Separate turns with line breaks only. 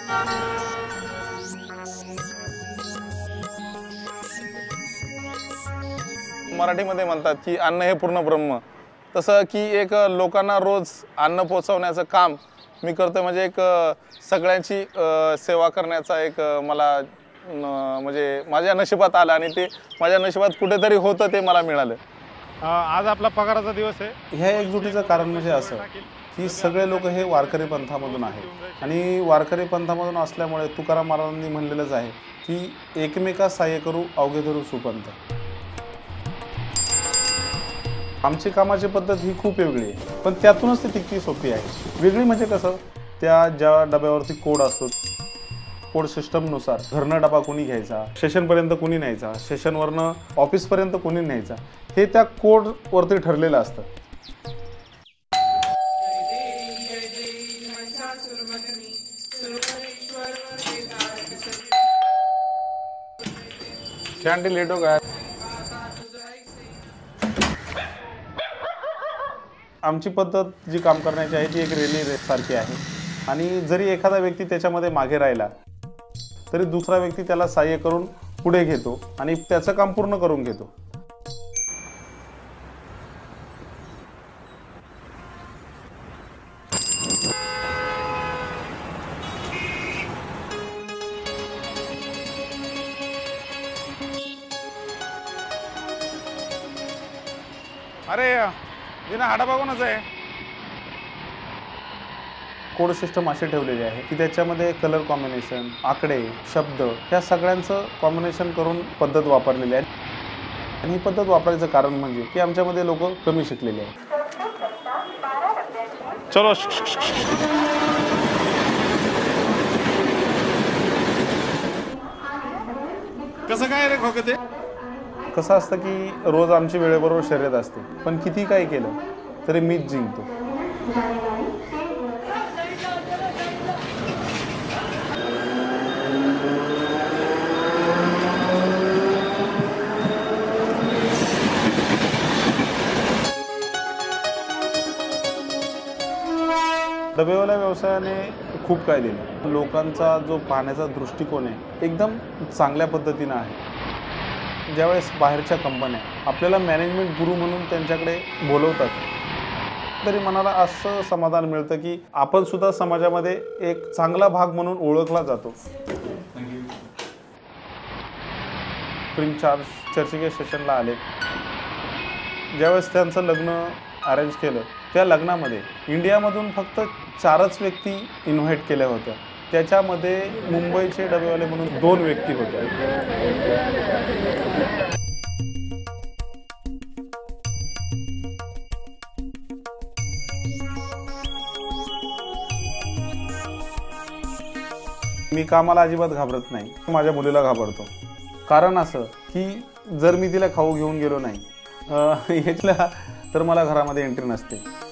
मराठीमध्ये म्हणतात की अन्न हे पूर्ण ब्रह्म, तसं की एक लोकांना रोज अन्न पोचवण्याचं काम मी करतो, म्हणजे एक सगळ्यांची सेवा करण्याचा एक मला म्हणजे माझ्या नशिबात आलं आणि ते माझ्या नशिबात कुठेतरी होतं ते मला मिळालं।
आज आपला पगाराचा दिवस आहे।
ह्या एकजुटीचं कारण म्हणजे असं की सगळे लोक हे वारकरी पंथामधून आहेत आणि वारकरी पंथामधून असल्यामुळे तुकाराम महाराजांनी म्हणलेलंच आहे की एकमेकास सहाय्य करू अवघे धरू सुपंथ। आमची कामाची पद्धत ही खूप वेगळी आहे, पण त्यातूनच ती तितकी सोपी आहे। वेगळी म्हणजे कसं, त्या ज्या डब्यावरती कोड असतो, कोड सिस्टमनुसार घरनं डबा कोणी घ्यायचा, स्टेशनपर्यंत कोणी न्यायचा, स्टेशनवरनं ऑफिसपर्यंत कोणी न्यायचा, हे त्या कोडवरती ठरलेलं असतं।
कॅन्डी लेट हो गया।
आमची पद्धत जी काम करण्याची आहे ती एक रेली रेस सारखी आहे आणि जरी एखादा व्यक्ती त्याच्यामध्ये मागे राहिला तरी दुसरा व्यक्ती त्याला सहाय्य करून पुढे घेतो आणि त्याचं काम पूर्ण करून घेतो।
अरे जिना हा डबा कोणाचा आहे?
कोड सिस्टम असे ठेवलेले आहे की त्याच्यामध्ये कलर कॉम्बिनेशन, आकडे, शब्द ह्या सगळ्यांचं कॉम्बिनेशन करून पद्धत वापरलेली आहे आणि ही पद्धत वापरायचं कारण म्हणजे की आमच्यामध्ये लोक कमी शिकलेले आहेत।
चलो कसं काय रे खोकते?
कसं असतं की रोज आमची वेळेबरोबर शर्यत असते, पण किती काही केलं तरी मीच जिंकतो। डबेवाला व्यवसायाने खूप काय दिलं। लोकांचा जो पाहण्याचा दृष्टिकोन आहे एकदम चांगल्या पद्धतीने आहे। ज्यावेळेस बाहेरच्या कंपन्या आपल्याला मॅनेजमेंट गुरु म्हणून त्यांच्याकडे बोलवतात तरी मनाला असं समाधान मिळतं की आपण सुद्धा समाजामध्ये एक चांगला भाग म्हणून ओळखला जातो। प्रिन्स चार्ल्स चर्चगेट स्टेशनला आले, ज्यावेळेस त्यांचं लग्न अरेंज केलं त्या लग्नामध्ये इंडियामधून फक्त 4च व्यक्ती इन्व्हाइट केल्या होत्या, त्याच्यामध्ये मुंबईचे डबेवाले म्हणून 2 व्यक्ती होत्या। मी कामाला अजिबात घाबरत नाही, माझ्या मुलीला घाबरतो। कारण असं की जर मी तिला खाऊ घेऊन गेलो नाही यातला तर मला घरामध्ये एंट्री नसते।